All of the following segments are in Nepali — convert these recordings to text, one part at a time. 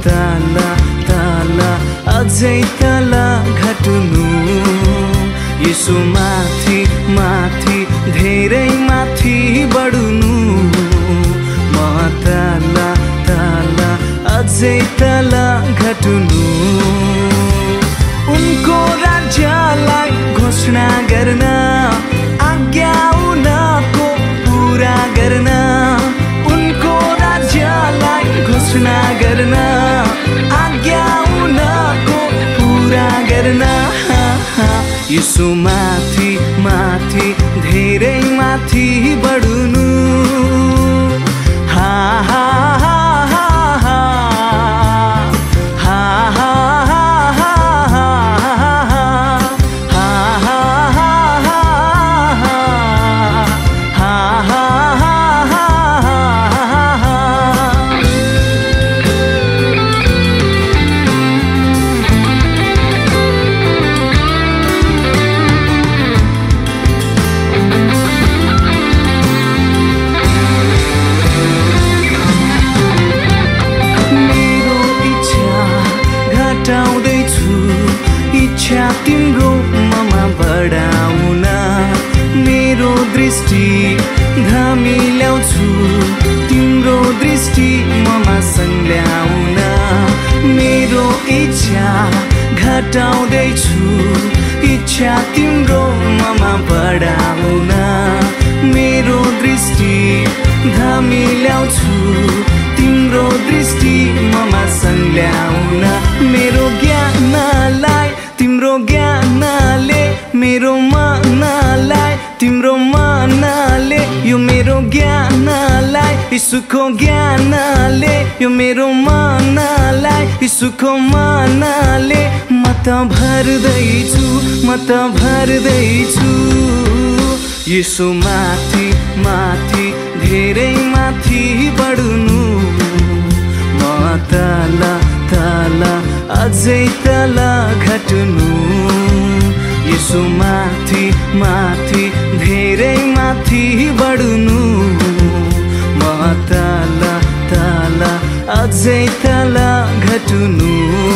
तल तल अझै तल घट्नु यसो माथि माथि धेरै माथि बढ्नु म तल तल अझै तल घट्नु उनको राज्यलाई घोषणा गर्न आज्ञा उनको पूरा गर्न उनको राज्यलाई घोषणा गर्न आज्ञा उनको पूरा गर्न यसो माथि माथि धेरै माथि बढ्नु हा हा हा इच्छा तिम्रो ममा बढाउन मेरो दृष्टि धमिल्याउँछु तिम्रो दृष्टि ममा सङ्ल्याउन मेरो इच्छा घटाउँदैछु इच्छा तिम्रो ममा बढाउन मेरो दृष्टि धमिल्याउँछु तिम्रो दृष्टि ममा सङ्ल्याउन मेरो ज्ञानलाई तिम्रो ज्ञानले मेरो मनलाई तिम्रो मनले यो मेरो ज्ञानलाई यीशुको ज्ञानले यो मेरो मनलाई यीशुको मनले म त भर्दैछु यीशु माथि माथि धेरै माथि बढ्नु म तल तल अझै तल घट्नु यसो माथि माथि धेरै माथि बढ्नु म तल तल अझै तल घट्नु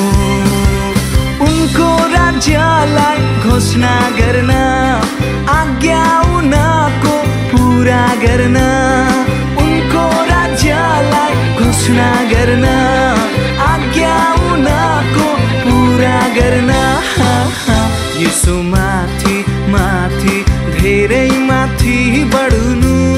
उनको राज्यलाई घोषणा गर्न आज्ञा उनको पूरा गर्न उनको राज्यलाई घोषणा गर्न आज्ञा उनको पूरा गर्न यसो माथि माथि धेरै माथि बढ्नु